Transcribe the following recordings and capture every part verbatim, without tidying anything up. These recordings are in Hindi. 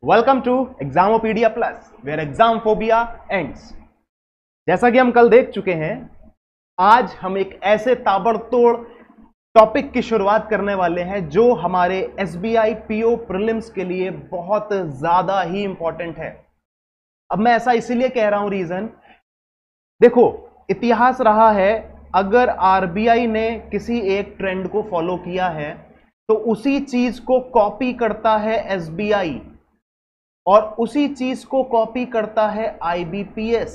Welcome to Examopedia plus where exam phobia ends. जैसा कि हम कल देख चुके हैं, आज हम एक ऐसे ताबड़तोड़ टॉपिक की शुरुआत करने वाले हैं जो हमारे एसबीआई पीओ प्रीलिम्स के लिए बहुत ज्यादा ही इंपॉर्टेंट है। अब मैं ऐसा इसीलिए कह रहा हूं, रीजन देखो, इतिहास रहा है, अगर आरबीआई ने किसी एक ट्रेंड को फॉलो किया है तो उसी चीज को कॉपी करता है एसबीआई और उसी चीज को कॉपी करता है आईबीपीएस।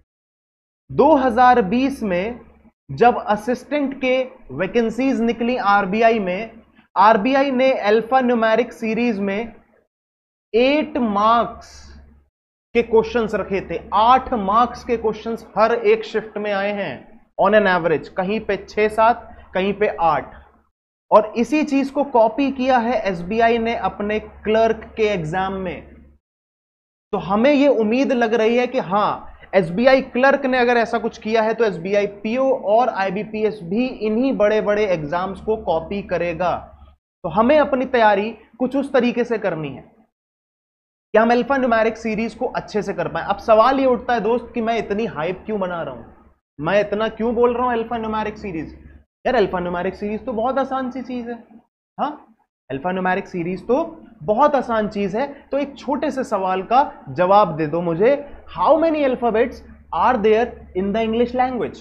दो हज़ार बीस में जब असिस्टेंट के वैकेंसीज निकली आरबीआई में, आरबीआई ने अल्फा न्यूमेरिक सीरीज में एट मार्क्स के क्वेश्चंस रखे थे। आठ मार्क्स के क्वेश्चंस हर एक शिफ्ट में आए हैं ऑन एन एवरेज, कहीं पे छह सात, कहीं पे आठ। और इसी चीज को कॉपी किया है एसबीआई ने अपने क्लर्क के एग्जाम में। तो हमें यह उम्मीद लग रही है कि हां, एसबीआई क्लर्क ने अगर ऐसा कुछ किया है तो एसबीआई पीओ और आईबीपीएस भी इन्हीं बड़े बड़े एग्जाम्स को कॉपी करेगा। तो हमें अपनी तैयारी कुछ उस तरीके से करनी है कि हम अल्फा न्यूमेरिक सीरीज को अच्छे से कर पाए। अब सवाल ये उठता है दोस्त कि मैं इतनी हाइप क्यों बना रहा हूं, मैं इतना क्यों बोल रहा हूं अल्फा न्यूमेरिक सीरीज। यार अल्फा न्यूमेरिक सीरीज तो बहुत आसान सी चीज है। हाँ, अल्फा न्यूमेरिक सीरीज तो बहुत आसान चीज है। तो एक छोटे से सवाल का जवाब दे दो मुझे, how many alphabets are there in the English language.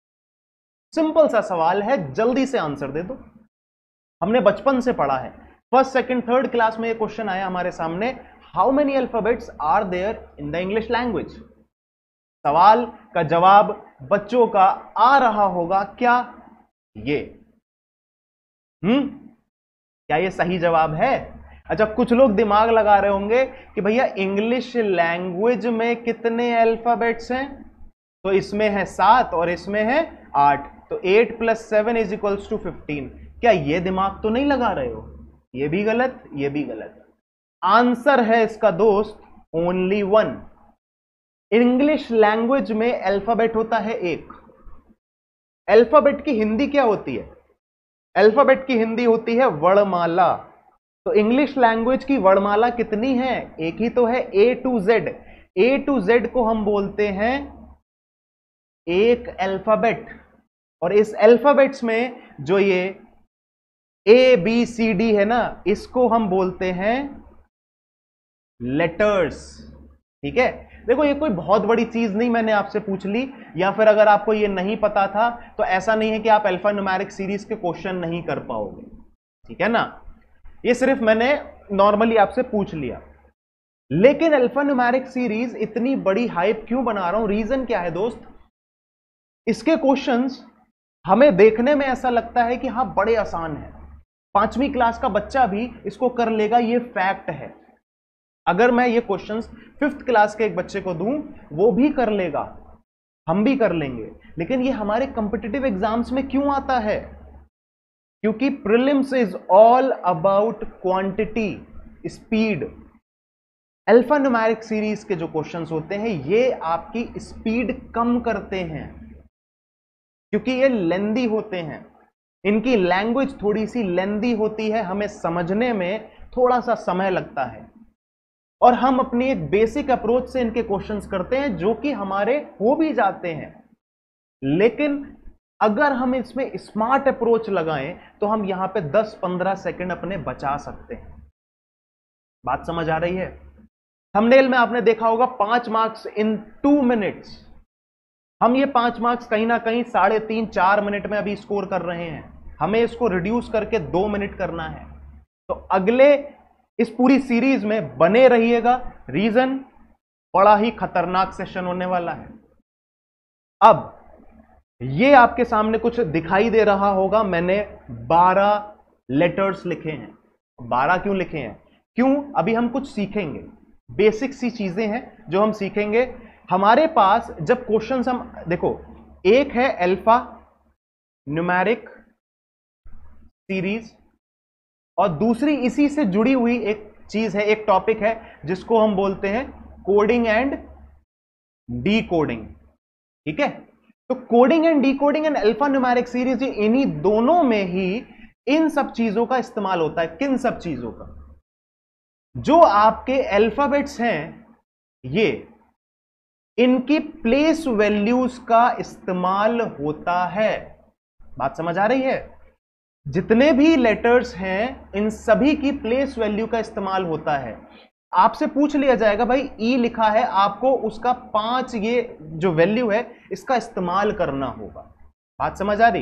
Simple सा सवाल है, जल्दी से आंसर दे दो। हमने बचपन से पढ़ा है, फर्स्ट सेकंड थर्ड क्लास में ये क्वेश्चन आया हमारे सामने, how many alphabets are there in the English language. सवाल का जवाब बच्चों का आ रहा होगा क्या? ये हम्म क्या ये सही जवाब है? अच्छा, कुछ लोग दिमाग लगा रहे होंगे कि भैया इंग्लिश लैंग्वेज में कितने अल्फाबेट्स हैं, तो इसमें है सात और इसमें है आठ, तो eight plus seven is equals to fifteen. क्या ये दिमाग तो नहीं लगा रहे हो? ये भी गलत, ये भी गलत। आंसर है इसका दोस्त ओनली वन। इंग्लिश लैंग्वेज में अल्फाबेट होता है एक। अल्फाबेट की हिंदी क्या होती है? अल्फाबेट की हिंदी होती है वर्णमाला। तो इंग्लिश लैंग्वेज की वर्णमाला कितनी है? एक ही तो है, A to Z. A to Z को हम बोलते हैं एक अल्फाबेट। और इस अल्फाबेट्स में जो ये ए बी सी डी है ना, इसको हम बोलते हैं लेटर्स। ठीक है, देखो ये कोई बहुत बड़ी चीज नहीं मैंने आपसे पूछ ली, या फिर अगर आपको ये नहीं पता था तो ऐसा नहीं है कि आप अल्फा न्यूमेरिक सीरीज के क्वेश्चन नहीं कर पाओगे। ठीक है ना, ये सिर्फ मैंने नॉर्मली आपसे पूछ लिया। लेकिन अल्फा न्यूमेरिक सीरीज इतनी बड़ी हाइप क्यों बना रहा हूं, रीजन क्या है दोस्त? इसके क्वेश्चंस हमें देखने में ऐसा लगता है कि हां बड़े आसान है, पांचवी क्लास का बच्चा भी इसको कर लेगा, ये फैक्ट है। अगर मैं ये क्वेश्चंस फिफ्थ क्लास के एक बच्चे को दूं, वो भी कर लेगा, हम भी कर लेंगे। लेकिन ये हमारे कॉम्पिटिटिव एग्जाम्स में क्यों आता है? क्योंकि prelims is all about quantity, speed. Alpha numeric series के जो क्वेश्चंस होते हैं ये आपकी स्पीड कम करते हैं, क्योंकि ये लेंदी होते हैं। इनकी लैंग्वेज थोड़ी सी लेंदी होती है, हमें समझने में थोड़ा सा समय लगता है, और हम अपनी एक बेसिक अप्रोच से इनके क्वेश्चंस करते हैं जो कि हमारे हो भी जाते हैं। लेकिन अगर हम इसमें स्मार्ट अप्रोच लगाएं तो हम यहां पे दस पंद्रह सेकंड अपने बचा सकते हैं। बात समझ आ रही है? थंबनेल में आपने देखा होगा पांच मार्क्स इन टू मिनट्स। हम ये पांच मार्क्स कहीं ना कहीं साढ़े तीन चार मिनट में अभी स्कोर कर रहे हैं, हमें इसको रिड्यूस करके दो मिनट करना है। तो अगले इस पूरी सीरीज में बने रहिएगा, रीजन बड़ा ही खतरनाक सेशन होने वाला है। अब ये आपके सामने कुछ दिखाई दे रहा होगा, मैंने बारह लेटर्स लिखे हैं। बारह क्यों लिखे हैं? क्यों? अभी हम कुछ सीखेंगे, बेसिक सी चीजें हैं जो हम सीखेंगे। हमारे पास जब क्वेश्चंस हम देखो, एक है अल्फा न्यूमेरिक सीरीज और दूसरी इसी से जुड़ी हुई एक चीज है, एक टॉपिक है जिसको हम बोलते हैं कोडिंग एंड डीकोडिंग। ठीक है, तो coding and decoding and alpha numeric series, इन्हीं दोनों में ही इन सब चीजों का इस्तेमाल होता है। किन सब चीजों का? जो आपके अल्फाबेट्स हैं ये, इनकी प्लेस वैल्यूज का इस्तेमाल होता है। बात समझ आ रही है? जितने भी लेटर्स हैं इन सभी की प्लेस वैल्यू का इस्तेमाल होता है। आपसे पूछ लिया जाएगा भाई ई लिखा है, आपको उसका पांच ये जो वैल्यू है इसका इस्तेमाल करना होगा। बात समझ आ रही?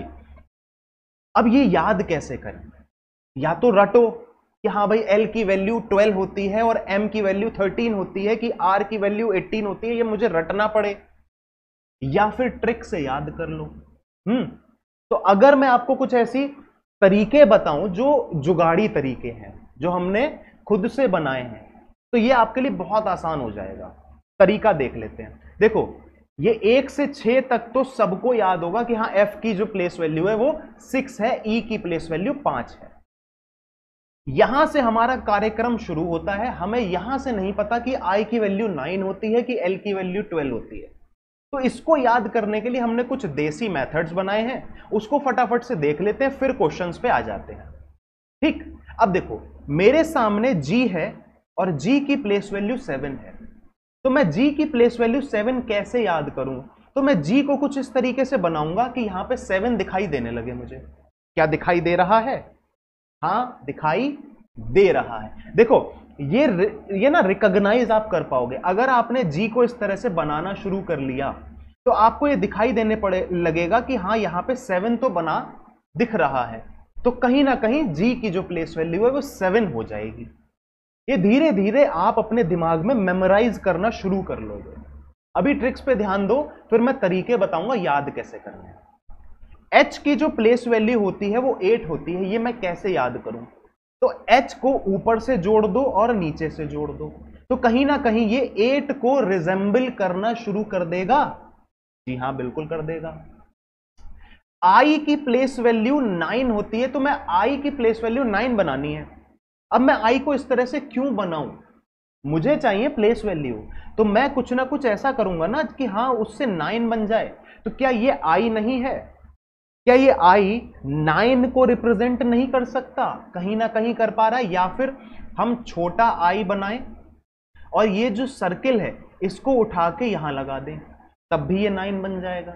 अब ये याद कैसे करें? या तो रटो कि हाँ भाई एल की वैल्यू ट्वेल्व होती है और एम की वैल्यू थर्टीन होती है, कि आर की वैल्यू एटीन होती है, ये मुझे रटना पड़े, या फिर ट्रिक से याद कर लो। हम्म तो अगर मैं आपको कुछ ऐसी तरीके बताऊं जो जुगाड़ी तरीके हैं, जो हमने खुद से बनाए हैं, तो ये आपके लिए बहुत आसान हो जाएगा। तरीका देख लेते हैं। देखो, ये एक से छह तक तो सबको याद होगा कि हाँ एफ की जो प्लेस वैल्यू है वो सिक्स है, ई की प्लेस वैल्यू पांच है। यहां से हमारा कार्यक्रम शुरू होता है। हमें यहां से नहीं पता कि आई की वैल्यू नाइन होती है कि एल की वैल्यू ट्वेल्व होती है। तो इसको याद करने के लिए हमने कुछ देसी मेथड्स बनाए हैं, उसको फटाफट से देख लेते हैं, फिर क्वेश्चंस पे आ जाते हैं। ठीक, अब देखो मेरे सामने जी है और जी की प्लेस वैल्यू सेवन है, तो मैं जी की प्लेस वैल्यू सेवन कैसे याद करूं? तो मैं जी को कुछ इस तरीके से बनाऊंगा कि यहां पे सेवन दिखाई देने लगे मुझे। क्या दिखाई दे रहा है? हाँ, दिखाई दे रहा है। देखो ये ये ना रिकॉग्नाइज आप कर पाओगे। अगर आपने जी को इस तरह से बनाना शुरू कर लिया तो आपको ये दिखाई देने पड़े लगेगा कि हाँ यहां पे सेवन तो बना दिख रहा है, तो कहीं ना कहीं जी की जो प्लेस वैल्यू है वो सेवन हो जाएगी। ये धीरे धीरे आप अपने दिमाग में मेमोराइज करना शुरू कर लोगे। अभी ट्रिक्स पे ध्यान दो, फिर मैं तरीके बताऊंगा याद कैसे करना है। एच की जो प्लेस वैल्यू होती है वो एट होती है, ये मैं कैसे याद करूं? तो एच को ऊपर से जोड़ दो और नीचे से जोड़ दो, तो कहीं ना कहीं ये एट को रिजेंबल करना शुरू कर देगा। जी हां, बिल्कुल कर देगा। आई की प्लेस वैल्यू नाइन होती है, तो मैं आई की प्लेस वैल्यू नाइन बनानी है। अब मैं आई को इस तरह से क्यों बनाऊं? मुझे चाहिए प्लेस वैल्यू, तो मैं कुछ ना कुछ ऐसा करूंगा ना कि हाँ उससे नाइन बन जाए। तो क्या ये आई नहीं है? क्या ये आई नाइन को रिप्रेजेंट नहीं कर सकता? कहीं ना कहीं कर पा रहा है। या फिर हम छोटा आई बनाएं और ये जो सर्किल है इसको उठा के यहां लगा दें, तब भी ये नाइन बन जाएगा।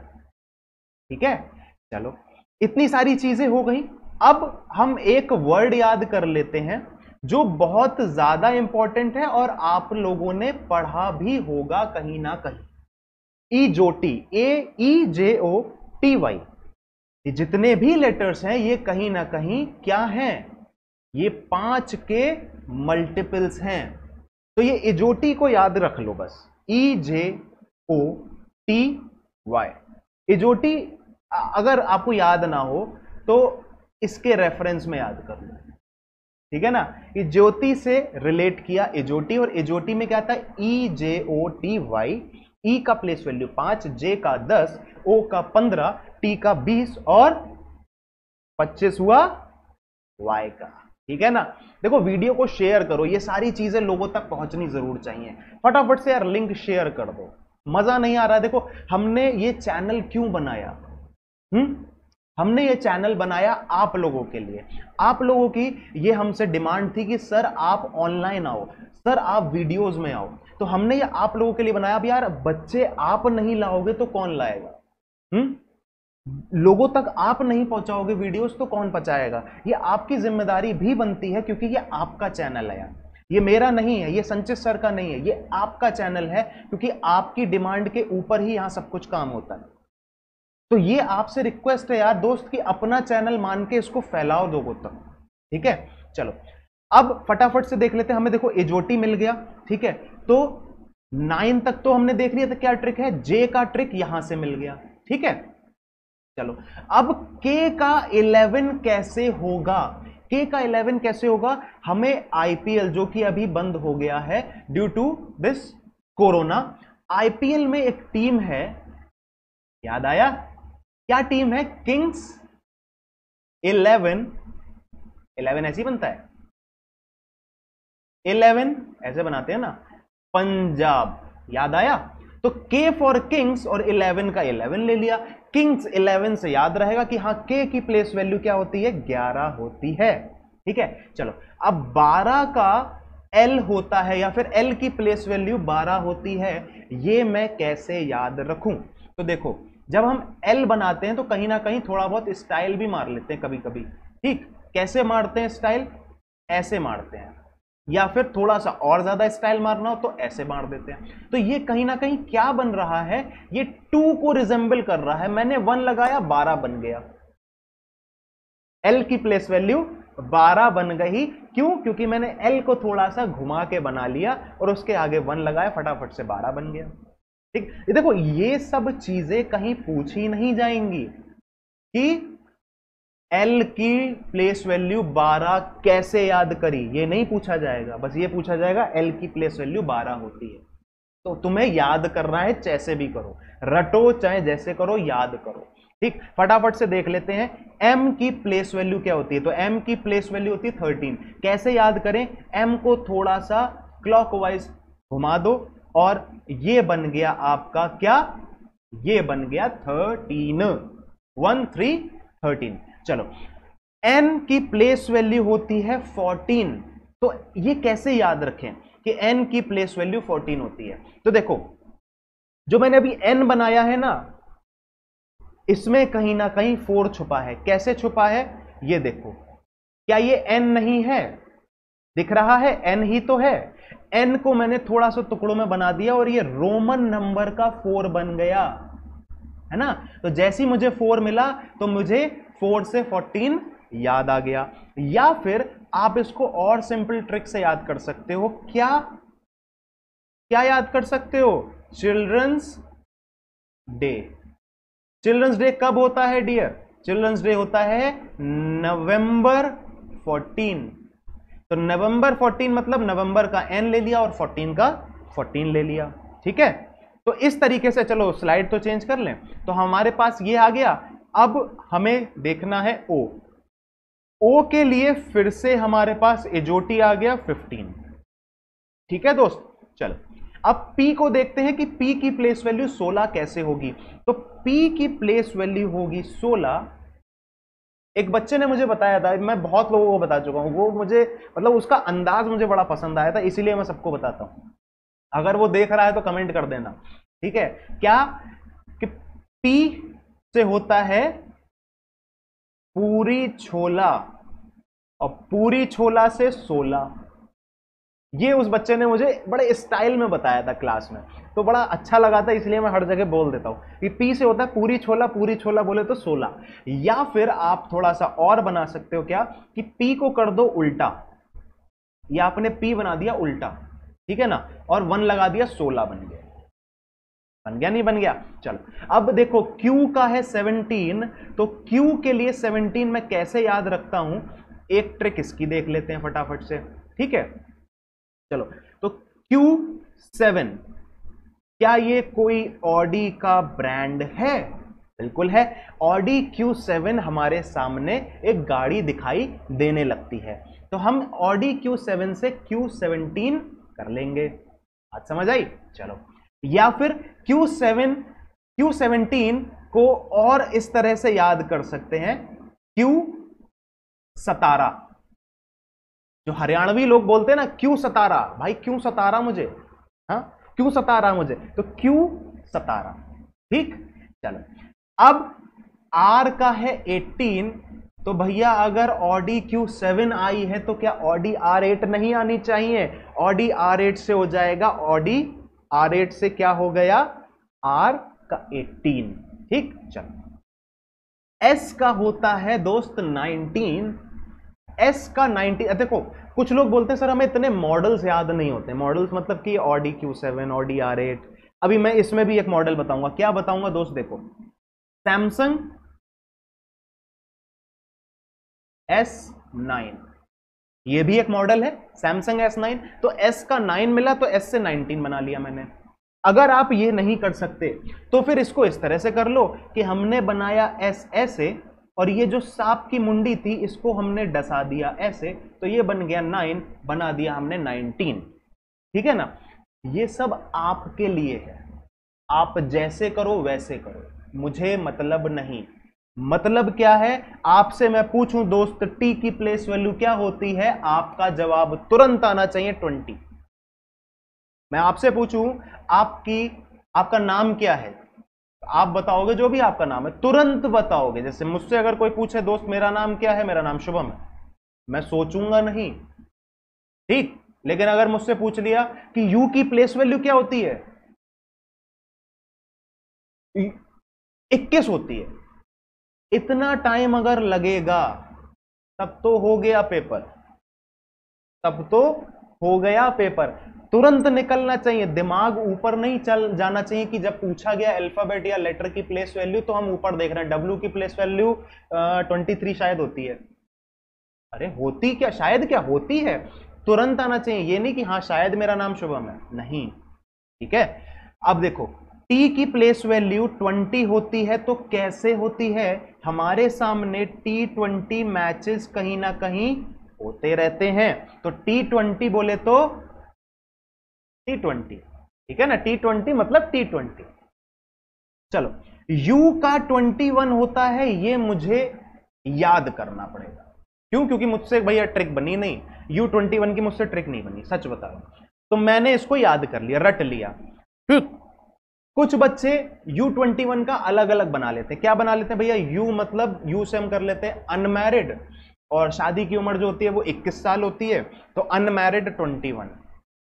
ठीक है, चलो इतनी सारी चीजें हो गई। अब हम एक वर्ड याद कर लेते हैं जो बहुत ज्यादा इंपॉर्टेंट है और आप लोगों ने पढ़ा भी होगा कहीं ना कहीं। इजोटी, ए ई जे ओ टी वाई, ये जितने भी लेटर्स हैं ये कहीं ना कहीं क्या हैं? ये पांच के मल्टीपल्स हैं। तो ये इजोटी को याद रख लो बस, ई जे ओ टी वाई। इजोटी अगर आपको याद ना हो तो इसके रेफरेंस में याद कर लो। ठीक है ना, ये ज्योति से रिलेट किया इजोटी, और इजोटी में क्या था? ई जे ओ टी वाई। ई का प्लेस वैल्यू पांच, जे का दस, ओ का पंद्रह, टी का बीस और पच्चीस हुआ वाई का। ठीक है ना। देखो वीडियो को शेयर करो, ये सारी चीजें लोगों तक पहुंचनी जरूर चाहिए। फटाफट से यार लिंक शेयर कर दो। मजा नहीं आ रहा? देखो हमने ये चैनल क्यों बनाया? हम्म हमने ये चैनल बनाया आप लोगों के लिए। आप लोगों की ये हमसे डिमांड थी कि सर आप ऑनलाइन आओ, सर आप वीडियोस में आओ, तो हमने ये आप लोगों के लिए बनाया। अब यार बच्चे आप नहीं लाओगे तो कौन लाएगा? हम्म लोगों तक आप नहीं पहुंचाओगे वीडियोस तो कौन पहुंचाएगा? ये आपकी जिम्मेदारी भी बनती है, क्योंकि ये आपका चैनल है यार। ये मेरा नहीं है, ये संचित सर का नहीं है, ये आपका चैनल है, क्योंकि आपकी डिमांड के ऊपर ही यहां सब कुछ काम होता है। तो ये आपसे रिक्वेस्ट है यार दोस्त कि अपना चैनल मान के इसको फैलाओ लोगों तक। ठीक है, चलो अब फटाफट से देख लेते हैं। हमें देखो एजोटी मिल गया। ठीक है, तो नाइन तक तो हमने देख लिया था क्या ट्रिक है। जे का ट्रिक यहां से मिल गया। ठीक है, चलो अब के का इलेवन कैसे होगा? के का इलेवन कैसे होगा? हमें आईपीएल जो कि अभी बंद हो गया है due to this corona, IPL में एक टीम है, याद आया क्या टीम है? Kings eleven. इलेवन ऐसे ही बनता है, इलेवन ऐसे बनाते हैं ना, पंजाब। याद आया? तो के फॉर किंग्स और इलेवन का इलेवन ले लिया। किंग्स इलेवन से याद रहेगा कि हाँ के की प्लेस वैल्यू क्या होती है? ग्यारह होती है। ठीक है, चलो अब बारह का L होता है या फिर L की प्लेस वैल्यू बारह होती है, ये मैं कैसे याद रखूं? तो देखो, जब हम L बनाते हैं तो कहीं ना कहीं थोड़ा बहुत स्टाइल भी मार लेते हैं कभी कभी। ठीक, कैसे मारते हैं स्टाइल? ऐसे मारते हैं, या फिर थोड़ा सा और ज्यादा स्टाइल मारना हो तो ऐसे मार देते हैं। तो ये कहीं ना कहीं क्या बन रहा है? ये टू को रिजेंबल कर रहा है। मैंने वन लगाया, बारह बन गया। L की प्लेस वैल्यू बारह बन गई। क्यों? क्योंकि मैंने L को थोड़ा सा घुमा के बना लिया और उसके आगे वन लगाया, फटाफट से बारह बन गया। ठीक, ये देखो, ये सब चीजें कहीं पूछी नहीं जाएंगी कि L की प्लेस वैल्यू बारह कैसे याद करी, ये नहीं पूछा जाएगा। बस ये पूछा जाएगा L की प्लेस वैल्यू बारह होती है। तो तुम्हें याद करना है, जैसे भी करो, रटो चाहे जैसे करो, याद करो। ठीक, फटाफट से देख लेते हैं m की प्लेस वैल्यू क्या होती है। तो m की प्लेस वैल्यू होती है थर्टीन। कैसे याद करें? m को थोड़ा सा क्लॉकवाइज घुमा दो और ये बन गया आपका क्या? ये बन गया थर्टीन। One three thirteen. चलो, n की प्लेस वैल्यू होती है फोर्टीन। तो ये कैसे याद रखें कि n की प्लेस वैल्यू फोर्टीन होती है? तो देखो, जो मैंने अभी n बनाया है ना, इसमें कहीं ना कहीं फोर छुपा है। कैसे छुपा है? ये देखो, क्या ये n नहीं है? दिख रहा है, n ही तो है। n को मैंने थोड़ा सा टुकड़ों में बना दिया और ये रोमन नंबर का फोर बन गया, है ना। तो जैसे ही मुझे फोर मिला तो मुझे फोर से फोर्टीन याद आ गया। या फिर आप इसको और सिंपल ट्रिक से याद कर सकते हो। क्या क्या याद कर सकते हो? Children's day. चिल्ड्रंस डे कब होता है डियर? चिल्ड्रंस डे होता है नवंबर फोर्टीन। तो नवंबर फोर्टीन मतलब नवंबर का n ले लिया और फोर्टीन का फोर्टीन ले लिया। ठीक है, तो इस तरीके से, चलो स्लाइड तो चेंज कर लें। तो हमारे पास ये आ गया। अब हमें देखना है O। O के लिए फिर से हमारे पास एजोटी आ गया फिफ्टीन। ठीक है दोस्त, चलो अब P को देखते हैं कि P की प्लेस वैल्यू सोलह कैसे होगी। तो P की प्लेस वैल्यू होगी सोलह। एक बच्चे ने मुझे बताया था, मैं बहुत लोगों को बता चुका हूं, वो मुझे मतलब उसका अंदाज मुझे बड़ा पसंद आया था, इसीलिए मैं सबको बताता हूं। अगर वो देख रहा है तो कमेंट कर देना। ठीक है, क्या कि P से होता है पूरी छोला और पूरी छोला से सोलह। ये उस बच्चे ने मुझे बड़े स्टाइल में बताया था क्लास में, तो बड़ा अच्छा लगा था, इसलिए मैं हर जगह बोल देता हूं कि पी से होता है पूरी छोला, पूरी छोला बोले तो सोलह। या फिर आप थोड़ा सा और बना सकते हो, क्या कि पी को कर दो उल्टा, या आपने पी बना दिया उल्टा, ठीक है ना, और वन लगा दिया, सोलह बन गया। बन गया नहीं बन गया? चलो अब देखो, Q का है सेवनटीन, तो Q के लिए सेवनटीन मैं कैसे याद रखता हूं, एक ट्रिक इसकी देख लेते हैं फटाफट से। ठीक है, चलो तो क्यू सेवन, क्या ये कोई ऑडी का ब्रांड है? बिल्कुल है। ऑडी क्यू सेवन हमारे सामने एक गाड़ी दिखाई देने लगती है, तो हम ऑडी क्यू सेवन से क्यू सेवनटीन कर लेंगे। बात समझ आई? चलो, या फिर क्यू सेवन क्यू सेवनटीन को और इस तरह से याद कर सकते हैं, क्यू सतारा। जो हरियाणवी लोग बोलते हैं ना, क्यों सतारा, भाई क्यों सतारा मुझे, हाँ क्यों सतारा मुझे, तो क्यों सतारा। ठीक, चलो अब R का है एटीन, तो भैया अगर ऑडी क्यू सेवन आई है तो क्या ऑडी आर एट नहीं आनी चाहिए? ऑडी आर एट से हो जाएगा, ऑडी आर एट से क्या हो गया, R का एटीन। ठीक, चलो S का होता है दोस्त नाइनटीन। S का नाइनटीन, देखो कुछ लोग बोलते हैं सर हमें इतने मॉडल्स याद नहीं होते। मॉडल्स मतलब कि Audi Q seven, Audi R eight. अभी मैं इसमें भी एक मॉडल बताऊंगा। क्या बताऊंगा दोस्त? देखो, सैमसंग एस नाइन, ये भी एक मॉडल है, सैमसंग एस नाइन। तो S का नाइन मिला तो S से नाइनटीन बना लिया मैंने। अगर आप ये नहीं कर सकते तो फिर इसको इस तरह से कर लो कि हमने बनाया S ऐसे, और ये जो सांप की मुंडी थी इसको हमने डसा दिया ऐसे, तो ये बन गया नाइन, बना दिया हमने नाइनटीन। ठीक है ना, ये सब आपके लिए है, आप जैसे करो वैसे करो, मुझे मतलब नहीं। मतलब क्या है, आपसे मैं पूछूं दोस्त टी की प्लेस वैल्यू क्या होती है, आपका जवाब तुरंत आना चाहिए ट्वेंटी। मैं आपसे पूछूं आपकी आपका नाम क्या है, आप बताओगे जो भी आपका नाम है तुरंत बताओगे। जैसे मुझसे अगर कोई पूछे दोस्त मेरा नाम क्या है, मेरा नाम शुभम है, मैं सोचूंगा नहीं, ठीक। लेकिन अगर मुझसे पूछ लिया कि यू की प्लेस वैल्यू क्या होती है, इक्कीस होती है, इतना टाइम अगर लगेगा तब तो हो गया पेपर, तब तो हो गया पेपर। तुरंत निकलना चाहिए, दिमाग ऊपर नहीं चल जाना चाहिए कि जब पूछा गया अल्फाबेट या लेटर की प्लेस वैल्यू तो हम ऊपर देख रहे हैं डब्ल्यू की प्लेस वैल्यू ट्वेंटी थ्री शायद होती है। अरे होती क्या, शायद क्या होती है, तुरंत आना चाहिए। ये नहीं कि हाँ शायद मेरा नाम शुभम है, नहीं, ठीक है। अब देखो टी की प्लेस वैल्यू ट्वेंटी होती है तो कैसे होती है, हमारे सामने टी ट्वेंटी मैचेस कहीं ना कहीं होते रहते हैं, तो टी ट्वेंटी बोले तो टी ट्वेंटी, ठीक है ना, टी ट्वेंटी मतलब टी ट्वेंटी। चलो यू का ट्वेंटी वन होता है, ये मुझे याद करना पड़ेगा, क्यों, क्योंकि मुझसे भैया ट्रिक बनी नहीं, यू ट्वेंटी वन की मुझसे ट्रिक नहीं बनी, सच बता रहा हूं। तो मैंने इसको याद कर लिया, रट लिया। फिर कुछ बच्चे यू ट्वेंटी वन का अलग अलग बना लेते हैं, क्या बना लेते हैं भैया, यू मतलब यू से हम कर लेते हैं अनमैरिड, और शादी की उम्र जो होती है वो इक्कीस साल होती है, तो अनमैरिड ट्वेंटी वन,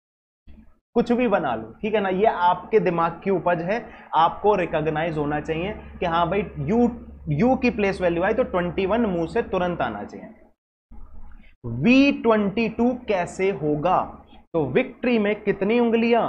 कुछ भी बना लो, ठीक है ना। ये आपके दिमाग की उपज है, आपको रिकॉग्नाइज होना चाहिए कि हाँ भाई यू यू की प्लेस वैल्यू आई तो ट्वेंटी वन मुंह से तुरंत आना चाहिए। वी ट्वेंटी टू कैसे होगा, तो विक्ट्री में कितनी उंगलियां,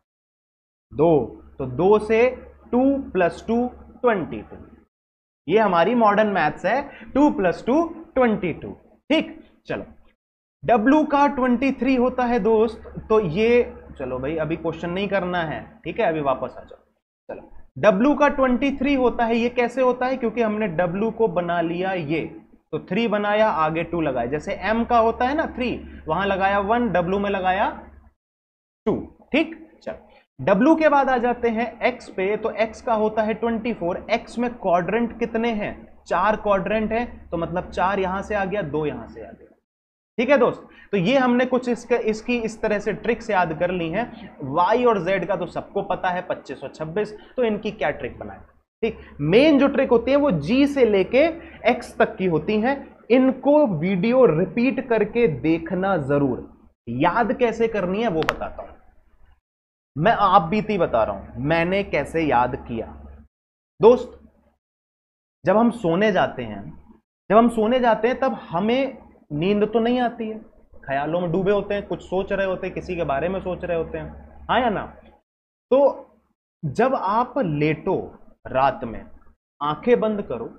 दो, तो दो से two plus two twenty two, ये हमारी मॉडर्न मैथ्स है, two plus two twenty two, ठीक। चलो W का ट्वेंटी थ्री होता है दोस्त, तो ये चलो भाई अभी क्वेश्चन नहीं करना है, ठीक है, अभी वापस आ जाओ। चलो W का ट्वेंटी थ्री होता है, ये कैसे होता है, क्योंकि हमने W को बना लिया ये, तो थ्री बनाया आगे टू लगाया, जैसे M का होता है ना थ्री, वहां लगाया वन, W में लगाया टू, ठीक। चलो W के बाद आ जाते हैं X पे, तो X का होता है ट्वेंटी फोर, X में क्वाड्रेंट कितने हैं, चार क्वाड्रेंट है, तो मतलब चार यहां से आ गया, दो यहां से आ गया, ठीक है दोस्त। तो ये हमने कुछ इसके इसकी इस तरह से ट्रिक्स याद कर ली हैं। Y और Z का तो सबको पता है पच्चीस और छब्बीस, तो इनकी क्या ट्रिक बनाए, ठीक। मेन जो ट्रिक होती है वो G से लेके X तक की होती हैं, इनको वीडियो रिपीट करके देखना जरूर, याद कैसे करनी है वो बताता हूं मैं, आप बीती बता रहा हूं मैंने कैसे याद किया। दोस्त जब हम सोने जाते हैं जब हम सोने जाते हैं तब हमें नींद तो नहीं आती है, ख्यालों में डूबे होते हैं, कुछ सोच रहे होते हैं, किसी के बारे में सोच रहे होते हैं, हाँ या ना। तो जब आप लेटो रात में, आंखें बंद करो,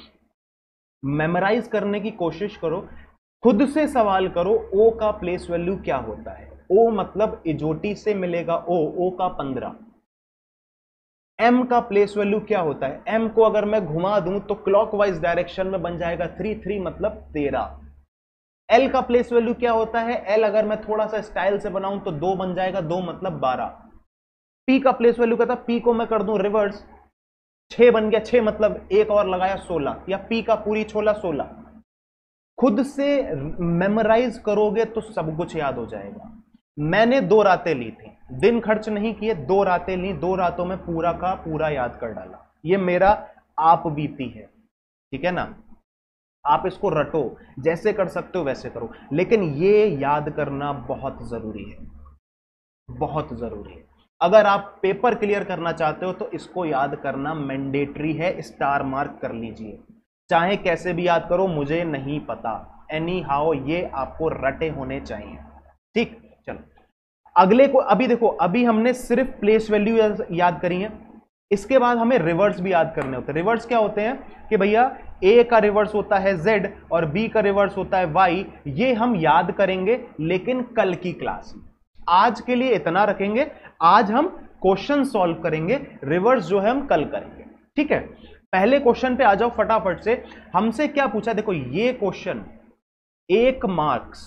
मेमोराइज करने की कोशिश करो, खुद से सवाल करो ओ का प्लेस वैल्यू क्या होता है। ओ मतलब इजोटी से मिलेगा ओ, ओ का पंद्रह। एम का प्लेस वैल्यू क्या होता है, एम को अगर मैं घुमा दूं तो क्लॉकवाइज डायरेक्शन में बन जाएगा थ्री, थ्री मतलब तेरह। एल का प्लेस वैल्यू क्या होता है, एल अगर मैं थोड़ा सा स्टाइल से बनाऊं तो दो बन जाएगा, दो मतलब बारह। पी का प्लेस वैल्यू क्या था, पी को मैं कर दूं रिवर्स, छह बन गया, छह मतलब एक और लगाया सोलह, या पी का पूरी छोला सोलह। खुद से मेमोराइज करोगे तो सब कुछ याद हो जाएगा। मैंने दो रातें ली थी, दिन खर्च नहीं किए, दो रातें ली, दो रातों में पूरा का पूरा याद कर डाला। ये मेरा आप बीती है, ठीक है ना। आप इसको रटो, जैसे कर सकते हो वैसे करो, लेकिन ये याद करना बहुत जरूरी है, बहुत जरूरी है। अगर आप पेपर क्लियर करना चाहते हो तो इसको याद करना मैंडेटरी है, स्टार मार्क कर लीजिए, चाहे कैसे भी याद करो मुझे नहीं पता, एनी हाउ ये आपको रटे होने चाहिए, ठीक। चलो अगले को, अभी देखो अभी हमने सिर्फ प्लेस वैल्यू याद करी है, इसके बाद हमें रिवर्स भी याद करने होते हैं। रिवर्स क्या होते हैं कि भैया ए का रिवर्स होता है जेड और बी का रिवर्स होता है वाई, ये हम याद करेंगे लेकिन कल की क्लास में। आज के लिए इतना रखेंगे, आज हम क्वेश्चन सॉल्व करेंगे, रिवर्स जो है हम कल करेंगे, ठीक है। पहले क्वेश्चन पे आ जाओ फटाफट से। हमसे क्या पूछा, देखो ये क्वेश्चन एक मार्क्स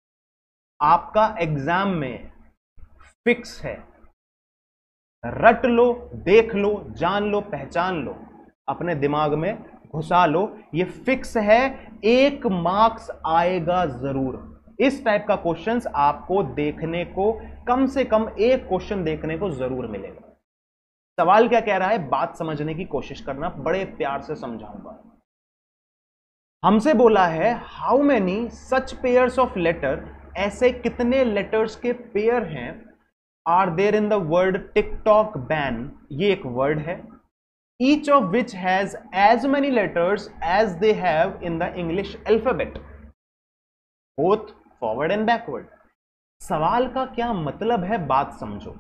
आपका एग्जाम में फिक्स है, रट लो, देख लो, जान लो, पहचान लो, अपने दिमाग में घुसा लो, ये फिक्स है, एक मार्क्स आएगा जरूर। इस टाइप का क्वेश्चंस आपको देखने को, कम से कम एक क्वेश्चन देखने को जरूर मिलेगा। सवाल क्या कह रहा है, बात समझने की कोशिश करना, बड़े प्यार से समझाऊंगा। हमसे बोला है how many such pairs of letter, ऐसे कितने लेटर्स के पेयर हैं, are there in the word TikTok ban, ये एक वर्ड है, each of which has as many letters as they have in the English alphabet, both forward and backward. सवाल का क्या मतलब है, बात समझो।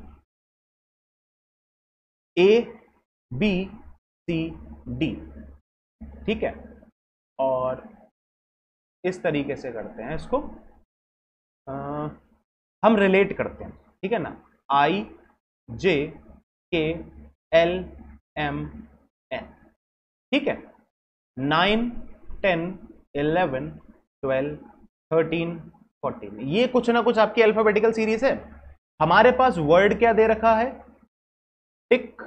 ए बी सी डी, ठीक है, और इस तरीके से करते हैं इसको, आ, हम रिलेट करते हैं, ठीक है ना, आई जे के एल एम एन, ठीक है, nine ten eleven twelve thirteen fourteen, ये कुछ ना कुछ आपकी अल्फाबेटिकल सीरीज है। हमारे पास वर्ड क्या दे रखा है, टिक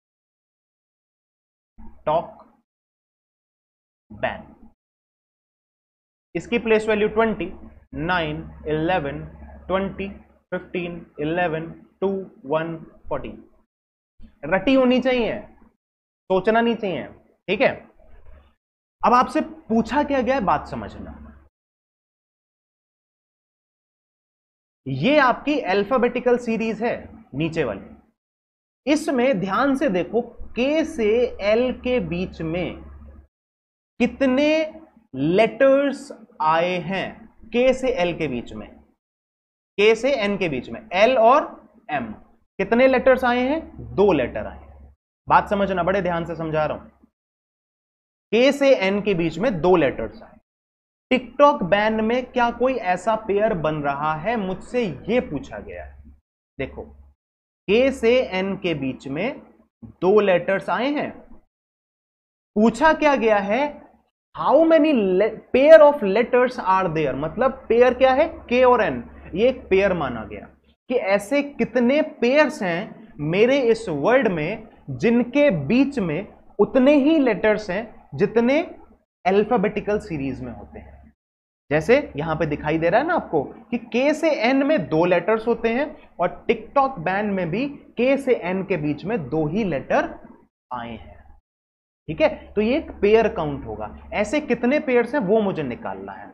टॉक बैन, इसकी place value twenty, nine eleven twenty fifteen eleven two one fourteen, रटी होनी चाहिए, सोचना नहीं चाहिए, ठीक है। अब आपसे पूछा क्या गया है, बात समझना। ये आपकी अल्फाबेटिकल सीरीज है नीचे वाली, इसमें ध्यान से देखो, के से एल के बीच में कितने लेटर्स आए हैं, के से एल के बीच में, के से एन के बीच में, एल और एम, कितने लेटर्स आए हैं, दो लेटर आए हैं। बात समझना, बड़े ध्यान से समझा रहा हूं, के से एन के बीच में दो लेटर्स आए। टिकटॉक बैन में क्या कोई ऐसा पेयर बन रहा है, मुझसे यह पूछा गया है। देखो, के से एन के बीच में दो लेटर्स आए हैं, पूछा क्या गया है, how many pair of letters are there, मतलब पेयर क्या है, के और एन, ये एक पेयर माना गया कि ऐसे कितने पेयर्स हैं मेरे इस वर्ड में जिनके बीच में उतने ही लेटर्स हैं जितने अल्फाबेटिकल सीरीज में होते हैं। जैसे यहां पे दिखाई दे रहा है ना आपको कि के से एन में दो लेटर्स होते हैं, और टिकटॉक बैन में भी के से एन के बीच में दो ही लेटर आए हैं, ठीक है। तो ये एक पेयर काउंट होगा, ऐसे कितने पेयर्स हैं वो मुझे निकालना है।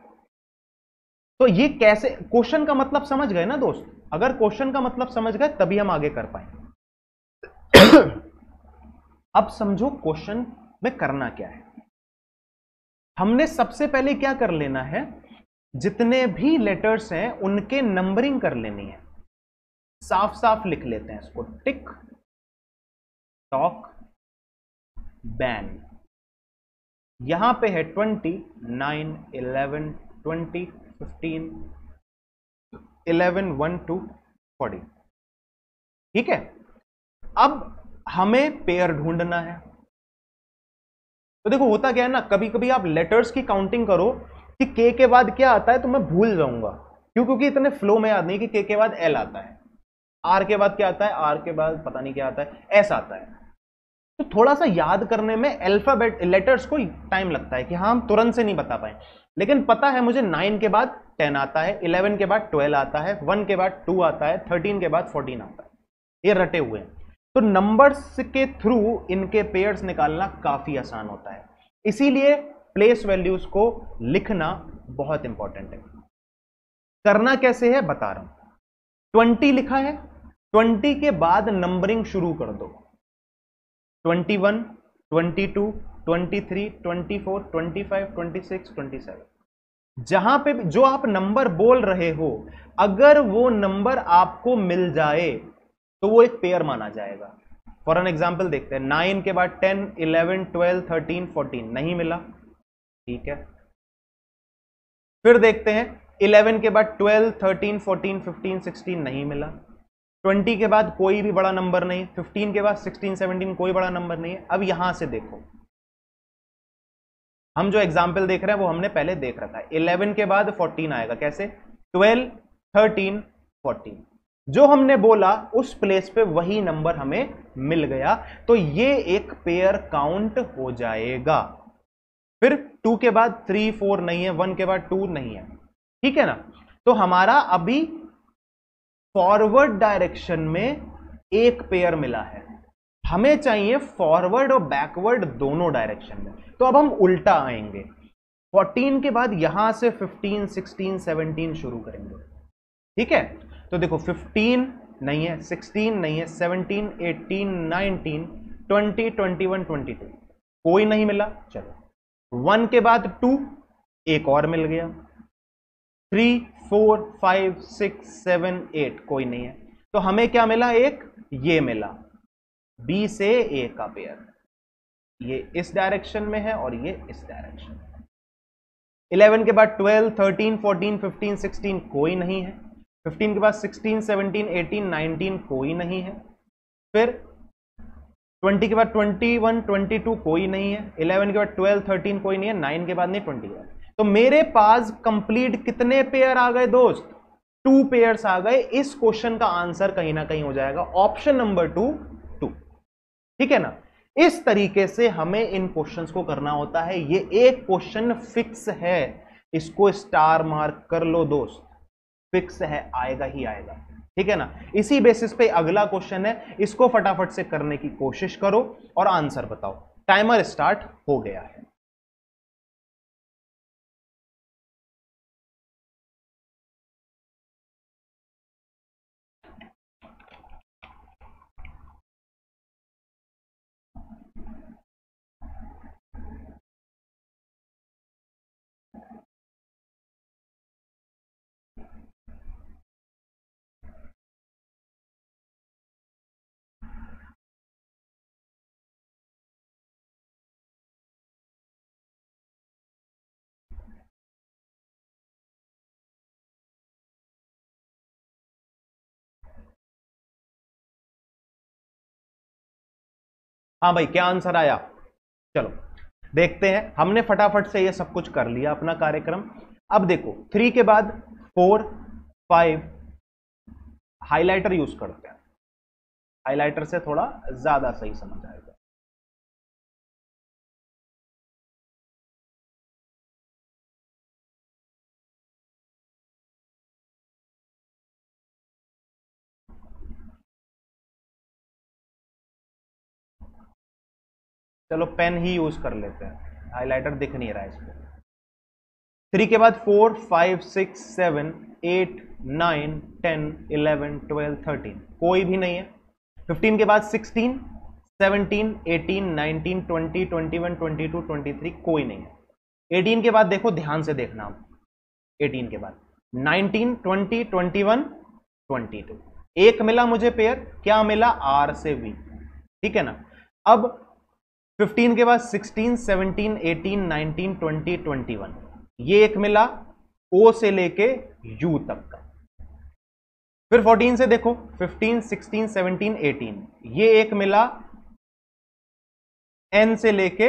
तो ये कैसे, क्वेश्चन का मतलब समझ गए ना दोस्त, अगर क्वेश्चन का मतलब समझ गए तभी हम आगे कर पाएंगे। अब समझो क्वेश्चन में करना क्या है। हमने सबसे पहले क्या कर लेना है, जितने भी लेटर्स हैं उनके नंबरिंग कर लेनी है। साफ साफ लिख लेते हैं इसको, टिक टॉक बैन, यहां पे है twenty, nine eleven twenty fifteen eleven one two forty, ठीक है। अब हमें पेयर ढूंढना है। तो देखो होता क्या है ना, कभी कभी आप लेटर्स की काउंटिंग करो कि के के बाद क्या आता है तो मैं भूल जाऊंगा, क्यों, क्योंकि इतने फ्लो में याद नहीं कि के के बाद एल आता है, आर के बाद क्या आता है, आर के बाद पता नहीं क्या आता है, एस आता है। तो थोड़ा सा याद करने में अल्फाबेट लेटर्स को टाइम लगता है कि हाँ हम तुरंत से नहीं बता पाए, लेकिन पता है मुझे नाइन के बाद टेन आता है, इलेवन के बाद ट्वेल्व आता है, वन के बाद टू आता है, थर्टीन के बाद फोर्टीन आता है, ये रटे हुए हैं। तो नंबर्स के थ्रू इनके पेयर्स निकालना काफी आसान होता है, इसीलिए प्लेस वैल्यूज को लिखना बहुत इंपॉर्टेंट है। करना कैसे है बता रहा हूं। ट्वेंटी लिखा है, ट्वेंटी के बाद नंबरिंग शुरू कर दो, twenty one, twenty two, twenty three, twenty four, twenty five, twenty six, twenty seven, जहां पे जो आप नंबर बोल रहे हो अगर वो नंबर आपको मिल जाए तो वो एक पेयर माना जाएगा। फॉर एन एग्जाम्पल देखते हैं, नाइन के बाद ten, eleven, twelve, thirteen, fourteen, नहीं मिला, ठीक है। फिर देखते हैं इलेवन के बाद twelve, thirteen, fourteen, fifteen, sixteen, नहीं मिला। ट्वेंटी के बाद कोई भी बड़ा नंबर नहीं, फिफ्टीन के बाद सिक्सटीन, सेवनटीन, कोई बड़ा नंबर नहीं है। अब यहां से देखो, हम जो एग्जाम्पल देख रहे हैं वो हमने पहले देख रखा है, इलेवन के बाद फोर्टीन आएगा, कैसे, ट्वेल्व, थर्टीन, फोर्टीन, जो हमने बोला उस प्लेस पे वही नंबर हमें मिल गया, तो ये एक पेयर काउंट हो जाएगा। फिर टू के बाद थ्री फोर नहीं है, वन के बाद टू नहीं है, ठीक है ना। तो हमारा अभी फॉरवर्ड डायरेक्शन में एक पेयर मिला है, हमें चाहिए फॉरवर्ड और बैकवर्ड दोनों डायरेक्शन में। तो अब हम उल्टा आएंगे, फोर्टीन के बाद यहां से फिफ्टीन सिक्सटीन सेवनटीन शुरू करेंगे, ठीक है। तो देखो फिफ्टीन नहीं है, सिक्सटीन नहीं है, seventeen eighteen nineteen twenty twenty one twenty two कोई नहीं मिला। चलो वन के बाद टू, एक और मिल गया, three four five six seven eight कोई नहीं है। तो हमें क्या मिला, एक ये मिला, बी से ए का पेयर, ये इस डायरेक्शन में है और ये इस डायरेक्शन में। इलेवन के बाद twelve thirteen fourteen fifteen sixteen कोई नहीं है, फिफ्टीन के बाद सिक्सटीन सेवनटीन एटीन नाइनटीन कोई नहीं है, फिर ट्वेंटी के बाद ट्वेंटी वन ट्वेंटी टू कोई नहीं है, इलेवन के बाद ट्वेल्व थर्टीन कोई नहीं है, नाइन के बाद नहीं, ट्वेंटी के बाद। तो मेरे पास कंप्लीट कितने पेयर आ गए दोस्त, टू पेयर्स आ गए। इस क्वेश्चन का आंसर कहीं ना कहीं हो जाएगा ऑप्शन नंबर टू, टू, ठीक है ना। इस तरीके से हमें इन क्वेश्चंस को करना होता है। ये एक क्वेश्चन फिक्स है, इसको स्टार मार्क कर लो दोस्त, फिक्स है, आएगा ही आएगा, ठीक है ना। इसी बेसिस पे अगला क्वेश्चन है, इसको फटाफट से करने की कोशिश करो और आंसर बताओ। टाइमर स्टार्ट हो गया है। हाँ भाई, क्या आंसर आया? चलो देखते हैं। हमने फटाफट से ये सब कुछ कर लिया अपना कार्यक्रम। अब देखो थ्री के बाद फोर फाइव, हाइलाइटर यूज करते हैं, हाइलाइटर से थोड़ा ज्यादा सही समझ आएगा। चलो पेन ही यूज कर लेते हैं, हाइलाइटर दिख नहीं रहा है इसमें। थ्री के बाद four five six seven eight nine ten eleven twelve thirteen कोई भी नहीं है। फिफ्टीन के बाद sixteen seventeen eighteen nineteen twenty twenty one twenty two twenty three कोई नहीं है। एटीन के बाद देखो, ध्यान से देखना, एटीन के बाद nineteen twenty twenty one twenty two एक मिला मुझे पेयर, क्या मिला, आर से वी, ठीक है ना। अब फिफ्टीन के बाद sixteen seventeen eighteen nineteen twenty twenty one ये एक मिला, ओ से लेके यू तक का। फिर फोर्टीन से देखो, फिफ्टीन सिक्सटीन सेवनटीन एटीन ये एक मिला, एन से लेके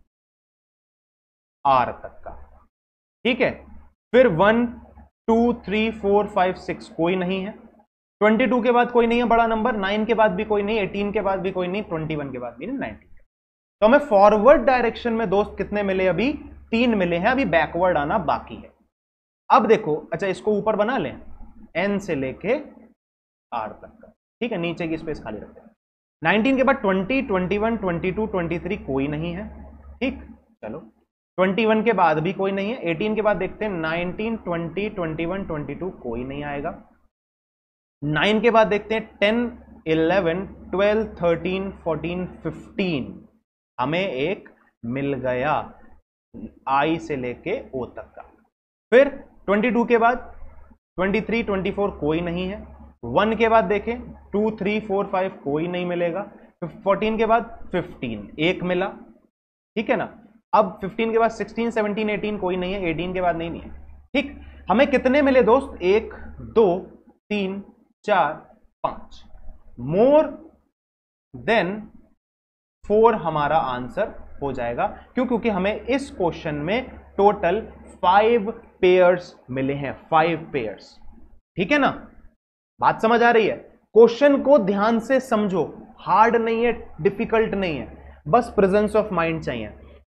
आर तक का, ठीक है। फिर one two three four five six कोई नहीं है, ट्वेंटी टू के बाद कोई नहीं है बड़ा नंबर, नाइन के बाद भी कोई नहीं, एटीन के बाद भी कोई नहीं, ट्वेंटी वन के बाद भी नहीं, नाइनटीन। तो हमें फॉरवर्ड डायरेक्शन में दोस्त कितने मिले, अभी तीन मिले हैं, अभी बैकवर्ड आना बाकी है। अब देखो, अच्छा इसको ऊपर बना लें, एन से लेके आर तक का, ठीक है, नीचे की स्पेस खाली रखते हैं। नाइनटीन के बाद twenty twenty one twenty two twenty three कोई नहीं है, ठीक, चलो ट्वेंटी वन के बाद भी कोई नहीं है। एटीन के बाद देखते हैं, nineteen twenty twenty one twenty two कोई नहीं आएगा। नाइन के बाद देखते हैं, ten eleven twelve thirteen fourteen fifteen हमें एक मिल गया, आई से लेके ओ तक का। फिर ट्वेंटी टू के बाद ट्वेंटी थ्री ट्वेंटी फोर कोई नहीं है। वन के बाद देखें, टू थ्री फोर फाइव कोई नहीं मिलेगा। फोर्टीन के बाद फिफ्टीन एक मिला, ठीक है ना। अब फिफ्टीन के बाद सिक्सटीन सेवनटीन एटीन कोई नहीं है, एटीन के बाद नहीं नहीं है, ठीक। हमें कितने मिले दोस्त, एक दो तीन चार पांच, मोर देन फोर हमारा आंसर हो जाएगा। क्यों? क्योंकि हमें इस क्वेश्चन में टोटल फाइव पेयर्स मिले हैं, फाइव पेयर्स, ठीक है ना। बात समझ आ रही है? क्वेश्चन को ध्यान से समझो, हार्ड नहीं है, डिफिकल्ट नहीं है, बस प्रेजेंस ऑफ माइंड चाहिए।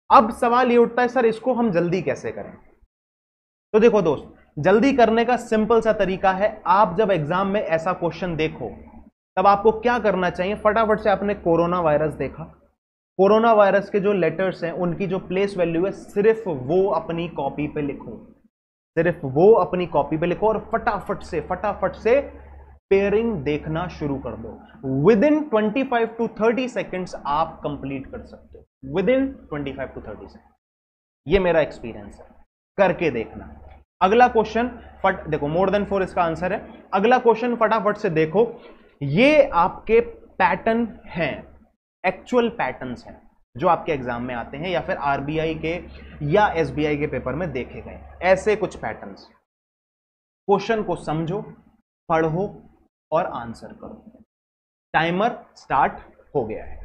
अब सवाल ये उठता है सर इसको हम जल्दी कैसे करें। तो देखो दोस्त, जल्दी करने का सिंपल सा तरीका है, आप जब एग्जाम में ऐसा क्वेश्चन देखो तब आपको क्या करना चाहिए, फटाफट से आपने कोरोना वायरस देखा, कोरोना वायरस के जो लेटर्स हैं उनकी जो प्लेस वैल्यू है सिर्फ वो अपनी कॉपी पे लिखो, सिर्फ वो अपनी कॉपी पे लिखो और फटाफट से फटाफट से पेयरिंग देखना शुरू कर दो। Within twenty five to thirty seconds आप कंप्लीट कर सकते हो, within twenty five to thirty second. ये मेरा एक्सपीरियंस है, करके देखना। अगला क्वेश्चन फट देखो, मोर देन फोर इसका आंसर है। अगला क्वेश्चन फटाफट से देखो, ये आपके पैटर्न हैं, एक्चुअल पैटर्न्स हैं जो आपके एग्जाम में आते हैं या फिर आरबीआई के या एसबीआई के पेपर में देखे गए, ऐसे कुछ पैटर्न्स। क्वेश्चन को समझो, पढ़ो और आंसर करो। टाइमर स्टार्ट हो गया है।